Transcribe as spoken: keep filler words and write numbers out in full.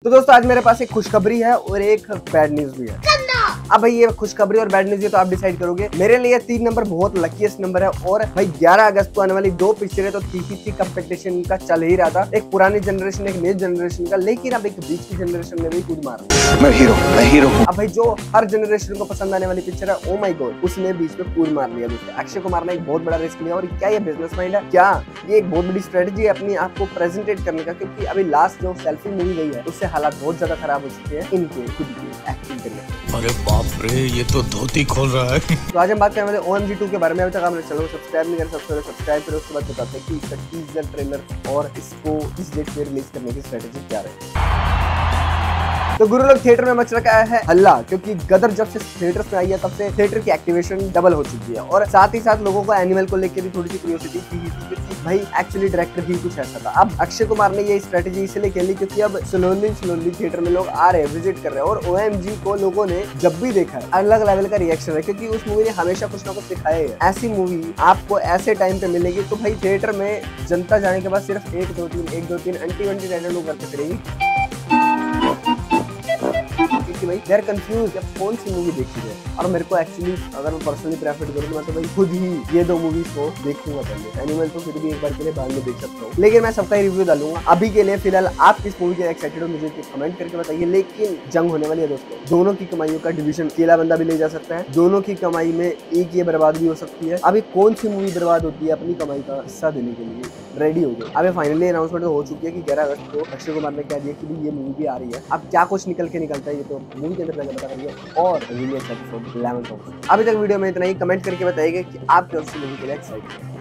तो दोस्तों आज मेरे पास एक खुशखबरी है और एक बैड न्यूज भी है। अब भाई ये खुशखबरी और बैड न्यूज ये तो आप डिसाइड करोगे। मेरे लिए तीन नंबर बहुत लकीस्ट नंबर है और भाई ग्यारह अगस्त को आने वाली दो पिक्चरें तो थी ही थी, कंपटीशन का चल ही रहा था। एक पुरानी जनरेशन, एक नई जनरेशन का, लेकिन अब एक बीच की जनरेशन ने भी कूद मारा। मैं हीरो मैं हीरो हूं। अब भाई जो हर जनरेशन को पसंद आने वाली पिक्चर है, ओ माय गॉड, उसने बीच में कूद मार लिया। दोस्तों अक्षय कुमार ने एक बहुत बड़ा रिस्क लिया। और क्या ये बिजनेस माइंड है? क्या ये एक बहुत बड़ी स्ट्रेटजी है अपनी आप को प्रेजेंटेट करने का? क्योंकि अभी लास्ट जो सेल्फी मूवी गई है उससे हालात बहुत ज्यादा खराब हो चुके हैं इनके खुद की एक्टिंग करने। अरे बाप रे, ये तो धोती खोल रहा है। तो आज हम बात करने वाले ओ एम जी टू के बारे में। अभी तक आपने चैनल को सब्सक्राइब नहीं कर सकते, सब्सक्राइब करो। उसके बाद बताते हैं कि इसका टीजर ट्रेलर और इसको इस डेट पे रिलीज करने की स्ट्रेटजी क्या रही। तो गुरु लोग थिएटर में मच रखा है हल्ला, क्योंकि गदर जब से थिएटर्स में आई है तब से थिएटर की एक्टिवेशन डबल हो चुकी है। और साथ ही साथ लोगों को एनिमल को लेकर भी थोड़ी सी क्यूरियोसिटी थी कि भाई एक्चुअली डायरेक्टर भी कुछ ऐसा था। अब अक्षय कुमार ने ये स्ट्रेटजी इसलिए खेली क्योंकि अब स्लोली स्लोली थिएटर में लोग आ रहे हैं, विजिट कर रहे हैं। और ओ एम जी को लोगों ने जब भी देखा है अलग लेवल का रिएक्शन है, क्योंकि उस मूवी ने हमेशा कुछ ना कुछ सिखाया है। ऐसी मूवी आपको ऐसे टाइम पे मिलेगी तो भाई थिएटर में जनता जाने के बाद सिर्फ एक दो तीन एक दो तीन अंटी वंटी डायलॉग लोग करके फिरेगी कि भाई दे आर कंफ्यूज कि कौन सी मूवी देखी जाए। और मेरे को एक्चुअली अगर मैं पर्सनली प्रेफर करूँ तो मैं तो भाई खुद ही ये दो मूवीज को देखूंगा पहले। एनिमल तो फिर भी एक बार के लिए बाद में देख सकता हूँ, लेकिन मैं सबका रिव्यू डालूंगा। अभी के लिए फिलहाल आप किस मूवी के एक्साइटेड हो मुझे कमेंट करके बताइए। लेकिन जंग होने वाली है दोस्तों, दोनों की कमाइयों का डिवीजन अकेला बंदा भी ले जा सकता है। दोनों की कमाई में एक ये बर्बाद भी हो सकती है। अभी कौन सी मूवी बर्बाद होती है अपनी कमाई का हिस्सा देने के लिए रेडी हो गए। अभी फाइनली अनाउंसमेंट हो चुकी है कि ग्यारह अगस्त को अक्षय कुमार ने कह दिया कि ये मूवी भी आ रही है। अब क्या कुछ निकल के निकलता है ये तो मूवी के अंदर पता करिए। और अभी तक वीडियो में इतना ही, कमेंट करके बताइए कि आप कौन सी मूवी के लिए एक्साइटेड हैं।